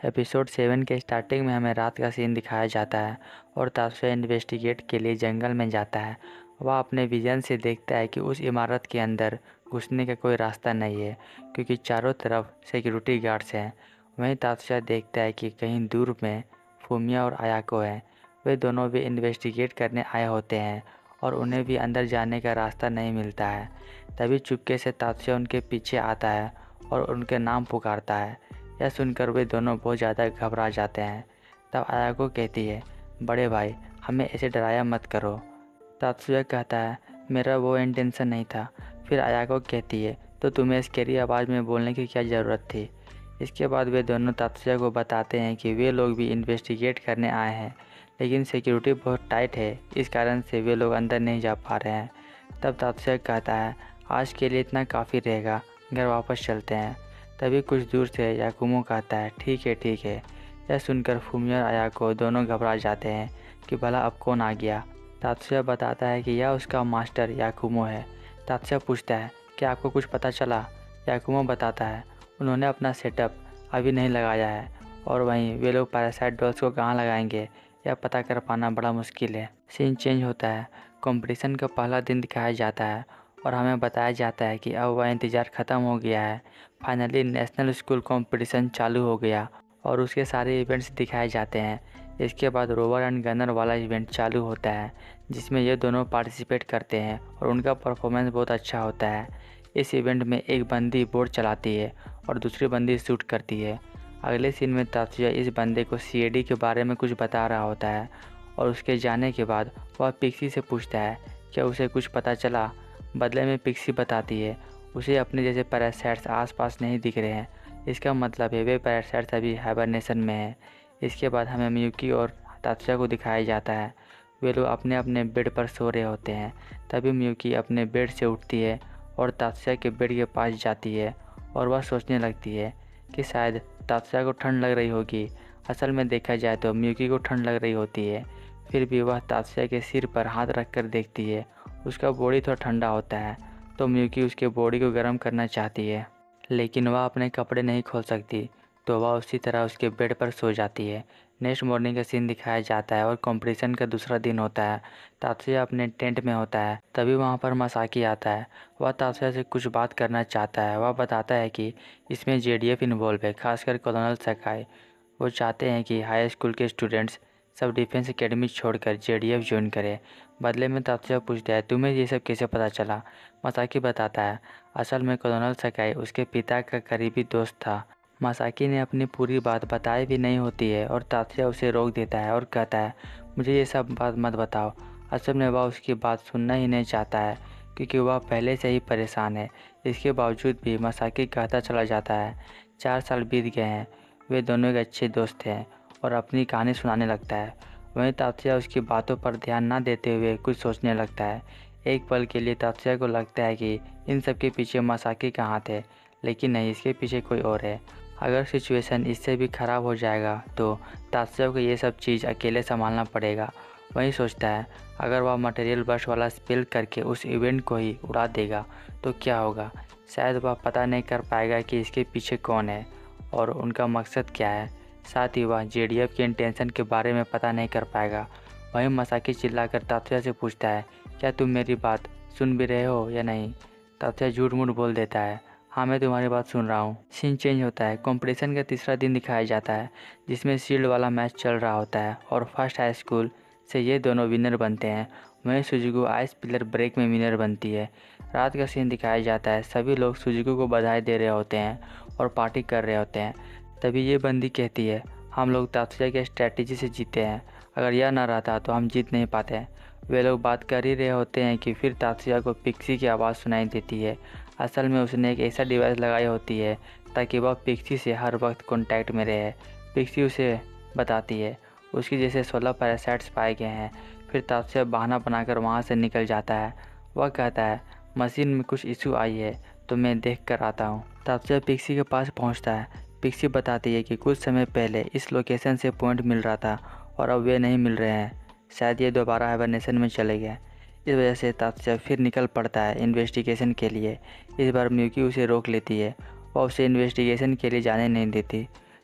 Episode 7 के starting में हमें रात का सीन दिखाया जाता है और तात्या इन्वेस्टिगेट के लिए जंगल में जाता है। वह अपने विजन से देखता है कि उस इमारत के अंदर घुसने का कोई रास्ता नहीं है क्योंकि चारों तरफ सिक्योरिटी गार्ड्स हैं। वहीं तात्या देखता है कि कहीं दूर में फूमिया और आयाको हैं। वे दोनों भी इन्वेस्टिगेट करने आए होते हैं और उन्हें भी अंदर जाने का रास्ता नहीं मिलता है। तभी चुपके से तात्या उनके पीछे आता है और उनके नाम पुकारता है। यह सुनकर वे दोनों बहुत ज़्यादा घबरा जाते हैं। तब आयाको कहती है, बड़े भाई हमें ऐसे डराया मत करो। तात्सुया कहता है, मेरा वो इंटेंशन नहीं था। फिर आयाको कहती है, तो तुम्हें स्कैरी आवाज़ में बोलने की क्या ज़रूरत थी। इसके बाद वे दोनों तात्सुया को बताते हैं कि वे लोग भी इन्वेस्टिगेट करने आए हैं, लेकिन सिक्योरिटी बहुत टाइट है, इस कारण से वे लोग अंदर नहीं जा पा रहे हैं। तब तात्सुया कहता है, आज के लिए इतना काफ़ी रहेगा, घर वापस चलते हैं। तभी कुछ दूर से याकुमो कहता है, ठीक है ठीक है। यह सुनकर फूमिया और आयाको दोनों घबरा जाते हैं कि भला अब कौन आ गया। तात्सुया बताता है कि यह उसका मास्टर याकुमो है। तात्सुया पूछता है, क्या आपको कुछ पता चला। याकुमो बताता है, उन्होंने अपना सेटअप अभी नहीं लगाया है और वहीं वे लोग पैरासाइट डॉल्स को कहाँ लगाएंगे यह पता कर पाना बड़ा मुश्किल है। सीन चेंज होता है। कंपटीशन का पहला दिन दिखाया जाता है और हमें बताया जाता है कि अब वह इंतज़ार ख़त्म हो गया है। फाइनली नेशनल स्कूल कंपटीशन चालू हो गया और उसके सारे इवेंट्स दिखाए जाते हैं। इसके बाद रोवर एंड गनर वाला इवेंट चालू होता है जिसमें ये दोनों पार्टिसिपेट करते हैं और उनका परफॉर्मेंस बहुत अच्छा होता है। इस इवेंट में एक बंदी बोट चलाती है और दूसरी बंदी शूट करती है। अगले सीन में तात्सुया इस बंदे को सीएडी के बारे में कुछ बता रहा होता है और उसके जाने के बाद वह पिक्सी से पूछता है, क्या उसे कुछ पता चला। बदले में पिक्सी बताती है, उसे अपने जैसे पैरासाइट्स आसपास नहीं दिख रहे हैं। इसका मतलब है वे पैरासाइट्स अभी हाइबरनेशन में हैं। इसके बाद हमें मियुकी और तात्सुया को दिखाया जाता है। वे लोग अपने अपने बेड पर सो रहे होते हैं। तभी मियुकी अपने बेड से उठती है और तात्सुया के बेड के पास जाती है और वह सोचने लगती है कि शायद तात्सुया को ठंड लग रही होगी। असल में देखा जाए तो मियुकी को ठंड लग रही होती है। फिर भी वह तात्सुया के सिर पर हाथ रखकर देखती है। उसका बॉडी थोड़ा ठंडा होता है तो मियुकी उसके बॉडी को गर्म करना चाहती है, लेकिन वह अपने कपड़े नहीं खोल सकती, तो वह उसी तरह उसके बेड पर सो जाती है। नेक्स्ट मॉर्निंग का सीन दिखाया जाता है और कंपटीशन का दूसरा दिन होता है। तात्सुया अपने टेंट में होता है। तभी वहाँ पर मासाकी आता है। वह तात्सुया से कुछ बात करना चाहता है। वह बताता है कि इसमें जेडीएफ इन्वॉल्व है, खासकर कर्नल सकाई। वो चाहते हैं कि हाई स्कूल के स्टूडेंट्स सब डिफेंस एकेडमी छोड़कर जेडीएफ ज्वाइन करें। बदले में तात्सुया पूछता है, तुम्हें ये सब कैसे पता चला। मासाकी बताता है, असल में कर्नल सकाई उसके पिता का करीबी दोस्त था। मासाकी ने अपनी पूरी बात बताई भी नहीं होती है और तात्सुया उसे रोक देता है और कहता है, मुझे ये सब बात मत बताओ। असल में वह उसकी बात सुनना ही नहीं चाहता है क्योंकि वह पहले से ही परेशान है। इसके बावजूद भी मासाकी कहता चला जाता है। 4 साल बीत गए हैं। वे दोनों एक अच्छे दोस्त हैं और अपनी कहानी सुनाने लगता है। वहीं तात्सुया उसकी बातों पर ध्यान न देते हुए कुछ सोचने लगता है। एक पल के लिए तात्सुया को लगता है कि इन सब के पीछे मासाकी का हाथ है, लेकिन नहीं, इसके पीछे कोई और है। अगर सिचुएशन इससे भी ख़राब हो जाएगा तो तात्सुया को ये सब चीज़ अकेले संभालना पड़ेगा। वहीं सोचता है, अगर वह मटेरियल बर्स्ट वाला स्पिल करके उस इवेंट को ही उड़ा देगा तो क्या होगा। शायद वह पता नहीं कर पाएगा कि इसके पीछे कौन है और उनका मकसद क्या है। साथ ही वह जेडीएफ के इंटेंशन के बारे में पता नहीं कर पाएगा। वहीं मासाकी चिल्लाकर तात्सुया से पूछता है, क्या तुम मेरी बात सुन भी रहे हो या नहीं। तात्सुया झूठ मूठ बोल देता है, हाँ मैं तुम्हारी बात सुन रहा हूँ। सीन चेंज होता है। कंपटीशन का तीसरा दिन दिखाया जाता है जिसमें शील्ड वाला मैच चल रहा होता है और फर्स्ट हाई स्कूल से ये दोनों विनर बनते हैं। वहीं सुजुकी आइस पिलर ब्रेक में विनर बनती है। रात का सीन दिखाया जाता है। सभी लोग सुजुकी को बधाई दे रहे होते हैं और पार्टी कर रहे होते हैं। तभी ये बंदी कहती है, हम लोग तात्सुया के स्ट्रैटेजी से जीते हैं, अगर यह ना रहता तो हम जीत नहीं पाते। वे लोग बात कर ही रहे होते हैं कि फिर तात्सुया को पिक्सी की आवाज़ सुनाई देती है। असल में उसने एक ऐसा डिवाइस लगाई होती है ताकि वह पिक्सी से हर वक्त कांटेक्ट में रहे। पिक्सी उसे बताती है उसकी जैसे 16 पैरासाइट्स पाए गए हैं। फिर तात्सुया बहाना बनाकर वहाँ से निकल जाता है। वह कहता है, मशीन में कुछ इशू आई है तो मैं देख कर आता हूँ। तात्सुया पिक्सी के पास पहुँचता है। पिक्सी बताती है कि कुछ समय पहले इस लोकेशन से पॉइंट मिल रहा था और अब वे नहीं मिल रहे हैं। शायद ये दोबारा हाइबरनेशन में चले गए। इस वजह से तात्सुया फिर निकल पड़ता है इन्वेस्टिगेशन के लिए। इस बार मियुकी उसे रोक लेती है। वह उसे इन्वेस्टिगेशन के लिए जाने नहीं देती।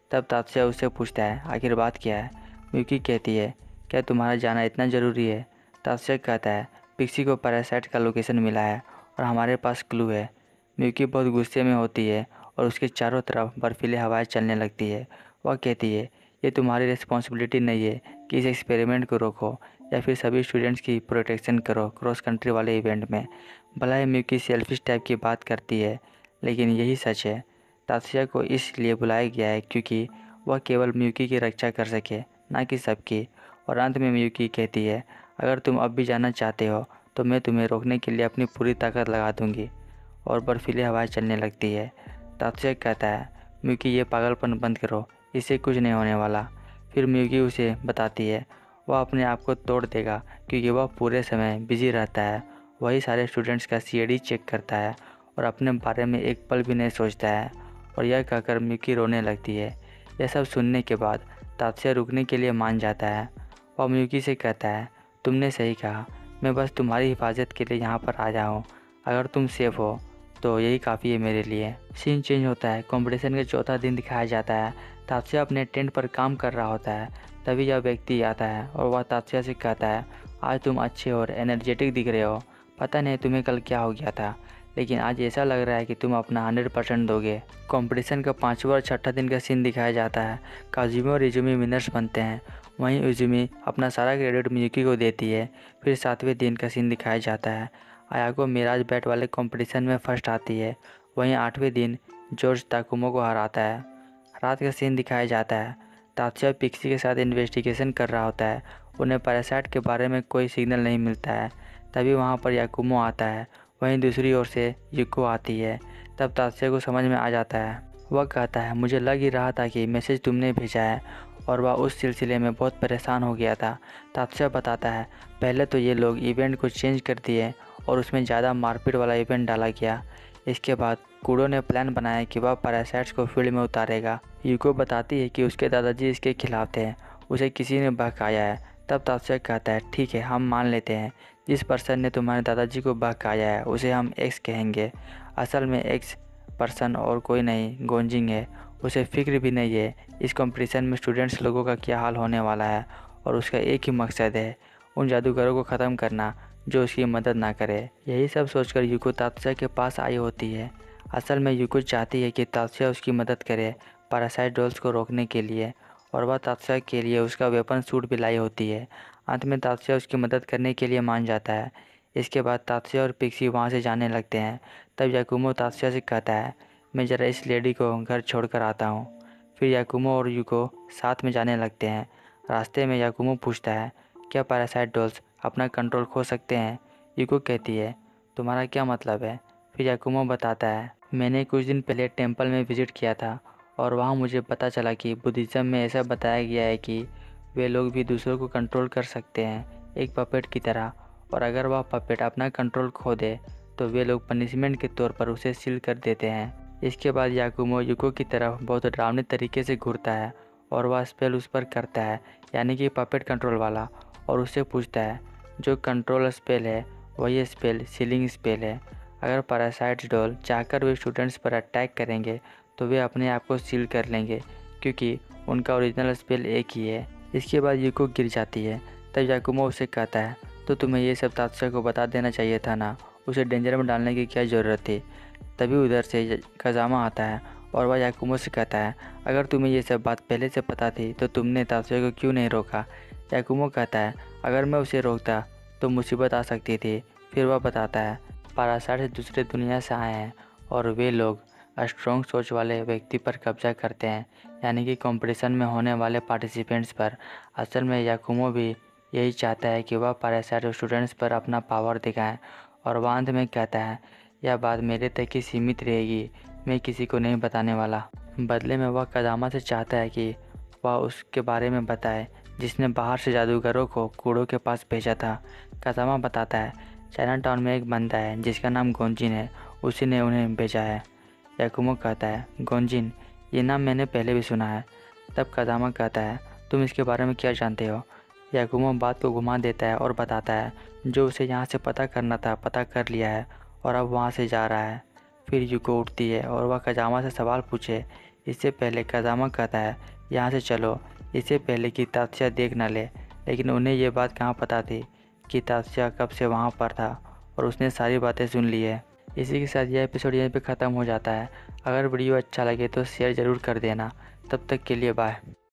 तब तात्या उससे पूछता है, आखिर बात क्या है? मियुकी कहती है, क्या तुम्हारा जाना इतना ज़रूरी है? तात्या कहता है, पिक्सी को पैरासाइट का लोकेशन मिला है और हमारे पास क्लू है। मियुकी बहुत गुस्से में होती है और उसके चारों तरफ बर्फीली हवाएं चलने लगती है। वह कहती है, ये तुम्हारी रिस्पॉन्सिबिलिटी नहीं है कि इस एक्सपेरिमेंट को रोको या फिर सभी स्टूडेंट्स की प्रोटेक्शन करो क्रॉस कंट्री वाले इवेंट में। भला ही मियुकी सेल्फिश टाइप की बात करती है, लेकिन यही सच है। तात्या को इसलिए बुलाया गया है क्योंकि वह केवल मियुकी की रक्षा कर सके, ना कि सबकी। और अंत में मियुकी कहती है, अगर तुम अब भी जाना चाहते हो तो मैं तुम्हें रोकने के लिए अपनी पूरी ताकत लगा दूंगी। और बर्फीली हवाएं चलने लगती है। तात्या कहता है, मियुकी ये पागलपन बंद करो, इससे कुछ नहीं होने वाला। फिर मियुकी उसे बताती है वह अपने आप को तोड़ देगा क्योंकि वह पूरे समय बिजी रहता है। वही सारे स्टूडेंट्स का सीआईडी चेक करता है और अपने बारे में एक पल भी नहीं सोचता है। और यह कहकर मियुकी रोने लगती है। यह सब सुनने के बाद तात्या रुकने के लिए मान जाता है। वह मियुकी से कहता है, तुमने सही कहा, मैं बस तुम्हारी हिफाजत के लिए यहाँ पर आया हूँ। अगर तुम सेफ हो तो यही काफ़ी है मेरे लिए। सीन चेंज होता है। कंपटीशन का चौथा दिन दिखाया जाता है। तात्या अपने टेंट पर काम कर रहा होता है। तभी यह व्यक्ति आता है और वह तात्या से कहता है, आज तुम अच्छे और एनर्जेटिक दिख रहे हो। पता नहीं तुम्हें कल क्या हो गया था, लेकिन आज ऐसा लग रहा है कि तुम अपना 100% दोगे। कंपटीशन का 5वां और 6ठा दिन का सीन दिखाया जाता है। काजुमी और इजुमी विनर्स बनते हैं। वहीं इजुमी अपना सारा क्रेडिट मियुकी को देती है। फिर 7वें दिन का सीन दिखाया जाता है। आयाको मिराज बैट वाले कंपटीशन में फर्स्ट आती है। वहीं 8वें दिन जॉर्ज ताकुमो को हराता है। रात का सीन दिखाया जाता है। तात्या पिक्सी के साथ इन्वेस्टिगेशन कर रहा होता है। उन्हें पैरासाइट के बारे में कोई सिग्नल नहीं मिलता है। तभी वहाँ पर याकुमो आता है। वहीं दूसरी ओर से युको आती है। तब तात्या को समझ में आ जाता है। वह कहता है, मुझे लग ही रहा था कि मैसेज तुमने भेजा है। और वह उस सिलसिले में बहुत परेशान हो गया था। तात्या बताता है, पहले तो ये लोग इवेंट को चेंज कर दिए और उसमें ज़्यादा मारपीट वाला इवेंट डाला गया। इसके बाद कूडो ने प्लान बनाया कि वह पैरासाइट्स को फील्ड में उतारेगा। युको बताती है कि उसके दादाजी इसके खिलाफ थे, उसे किसी ने बहकाया है। तब तात्या कहता है, ठीक है, हम मान लेते हैं, जिस पर्सन ने तुम्हारे दादाजी को बहकाया है उसे हम एक्स कहेंगे। असल में एक्स पर्सन और कोई नहीं, गोंजिंग है। उसे फिक्र भी नहीं है इस कंपटीशन में स्टूडेंट्स लोगों का क्या हाल होने वाला है। और उसका एक ही मकसद है, उन जादूगरों को ख़त्म करना जो उसकी मदद ना करे। यही सब सोचकर युको तात्या के पास आई होती है। असल में युको चाहती है कि तात्या उसकी मदद करे पैरासाइट डॉल्स को रोकने के लिए। और वह तात्या के लिए उसका वेपन सूट भी लाई होती है। अंत में तात्या उसकी मदद करने के लिए मान जाता है। इसके बाद तात्या और पिक्सी वहाँ से जाने लगते हैं। तब याकुमो तात्या से कहता है, मैं ज़रा इस लेडी को घर छोड़कर आता हूँ। फिर याकुमो और युको साथ में जाने लगते हैं। रास्ते में याकुमो पूछता है, क्या पैरासाइट डॉल्स अपना कंट्रोल खो सकते हैं? युको कहती है, तुम्हारा क्या मतलब है? फिर याकुमो बताता है, मैंने कुछ दिन पहले टेंपल में विज़िट किया था और वहाँ मुझे पता चला कि बुद्धिज़्म में ऐसा बताया गया है कि वे लोग भी दूसरों को कंट्रोल कर सकते हैं, एक पपेट की तरह। और अगर वह पपेट अपना कंट्रोल खो दे तो वे लोग पनिशमेंट के तौर पर उसे सील कर देते हैं। इसके बाद याकुमो युको की तरफ बहुत डरावने तरीके से घूरता है और वह स्पेल उस पर करता है, यानी कि पपेट कंट्रोल वाला। और उससे पूछता है, जो कंट्रोल स्पेल है वही स्पेल सीलिंग स्पेल है। अगर पैरासाइट्स डॉल चाहकर वे स्टूडेंट्स पर अटैक करेंगे तो वे अपने आप को सील कर लेंगे, क्योंकि उनका ओरिजिनल स्पेल एक ही है। इसके बाद युको गिर जाती है। तब याकुमो उसे कहता है, तो तुम्हें ये सब तात्या को बता देना चाहिए था ना, उसे डेंजर में डालने की क्या ज़रूरत थी। तभी उधर से कजामा आता है और वह याकुमो से कहता है, अगर तुम्हें ये सब बात पहले से पता थी तो तुमने तात्या को क्यों नहीं रोका? याकुमो कहता है, अगर मैं उसे रोकता तो मुसीबत आ सकती थी। फिर वह बताता है, पैरासाइट दूसरे दुनिया से आए हैं और वे लोग स्ट्रॉन्ग सोच वाले व्यक्ति पर कब्जा करते हैं, यानी कि कंपटीशन में होने वाले पार्टिसिपेंट्स पर। असल में याकुमो भी यही चाहता है कि वह पैरासाइट स्टूडेंट्स पर अपना पावर दिखाएं। और वह अंत में कहता है, यह बात मेरे तक ही सीमित रहेगी, मैं किसी को नहीं बताने वाला। बदले में वह कदामा से चाहता है कि वह उसके बारे में बताए जिसने बाहर से जादूगरों को कूड़ों के पास भेजा था। कदामा बताता है, चाइना टाउन में एक बंदा है जिसका नाम गोंजिन है, उसी ने उन्हें भेजा है। याकुमो कहता है, गोंजिन, ये नाम मैंने पहले भी सुना है। तब कदामा कहता है, तुम इसके बारे में क्या जानते हो? याकुमो बात को घुमा देता है और बताता है, जो उसे यहाँ से पता करना था पता कर लिया है और अब वहाँ से जा रहा है। फिर युको उठती है और वह कजामा से सवाल पूछे इससे पहले काजामा कहता है यहाँ से चलो, इससे पहले कि तात्या देख न ले। लेकिन उन्हें ये बात कहाँ पता थी कि तात्या कब से वहाँ पर था और उसने सारी बातें सुन ली है। इसी के साथ यह एपिसोड यहीं पे ख़त्म हो जाता है। अगर वीडियो अच्छा लगे तो शेयर ज़रूर कर देना। तब तक के लिए बाय।